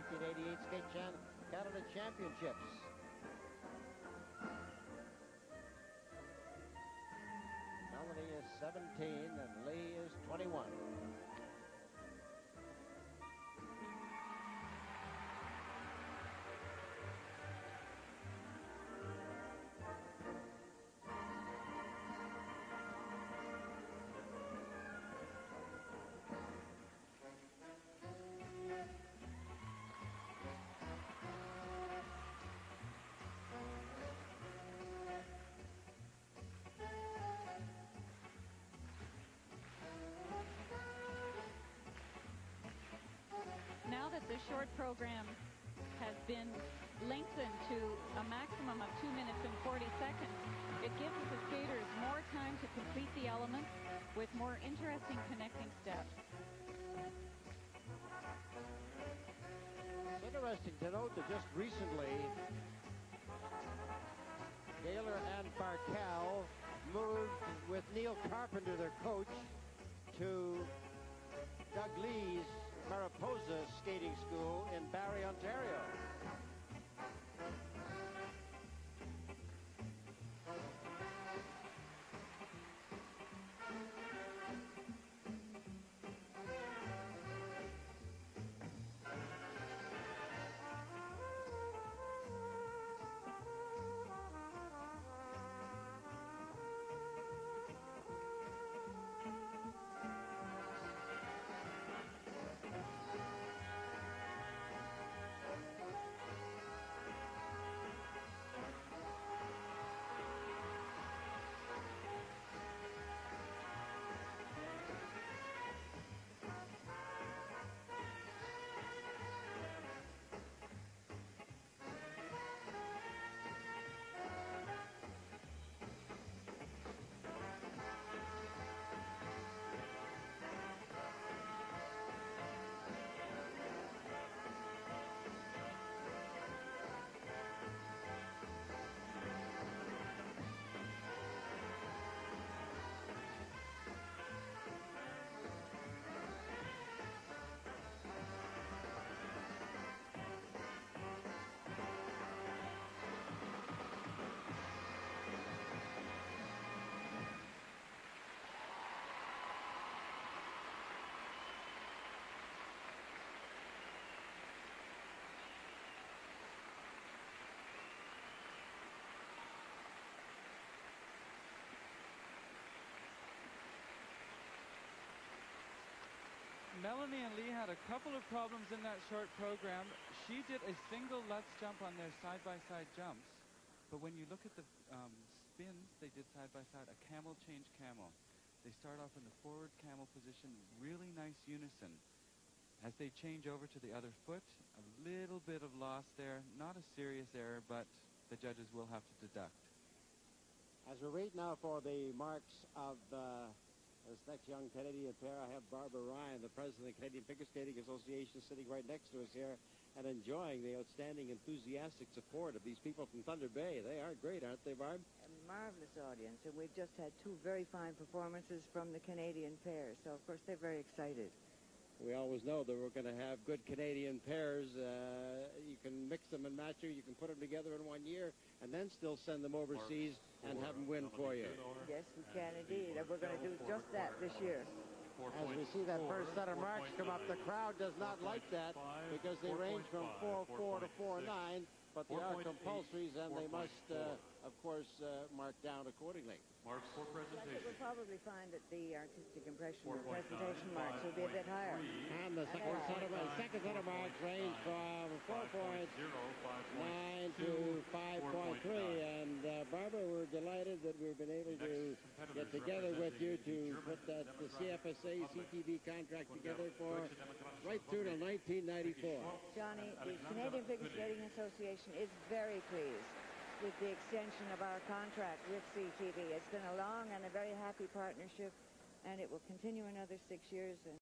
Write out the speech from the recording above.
1988 Canada Championships. Melanie is 17 and Lee is 21. Now that the short program has been lengthened to a maximum of 2 minutes and 40 seconds, it gives the skaters more time to complete the elements with more interesting connecting steps. It's interesting to note that just recently, Gaylor and Barkel moved with Neil Carpenter, their coach, to Doug Lee's Mariposa Skating School in Barrie, Ontario. Melanie and Lee had a couple of problems in that short program. She did a single Lutz jump on their side-by-side jumps. But when you look at the spins they did side-by-side, a camel change camel. They start off in the forward camel position, really nice unison. As they change over to the other foot, a little bit of loss there. Not a serious error, but the judges will have to deduct. As we wait now for the marks of this next young Canadian pair, I have Barbara Ryan, the president of the Canadian Figure Skating Association, sitting right next to us here and enjoying the outstanding, enthusiastic support of these people from Thunder Bay. They are great, aren't they, Barb? A marvelous audience, and we've just had two very fine performances from the Canadian pairs, so of course they're very excited. We always know that we're going to have good Canadian pairs. You can mix them and match them. You can put them together in 1 year and then still send them overseas and have them win for you. Yes, we can indeed. And we're going to do just that this year. As we see that first set of marks come up, the crowd does not like that because they range from 4.4 to 4.9, but they are compulsories and they must, of course, mark down accordingly. Marks for presentation. We'll probably find that the artistic impression or presentation marks will be a bit higher. And the second set of marks range from 4.9 to 5.3. And Barbara, we're delighted that we've been able to get together with you to put that the CFSA CTV contract together for right through to 1994. Johnny, the Canadian Figure Skating Association is very pleased with the extension of our contract with CTV. It's been a long and a very happy partnership, and it will continue another 6 years.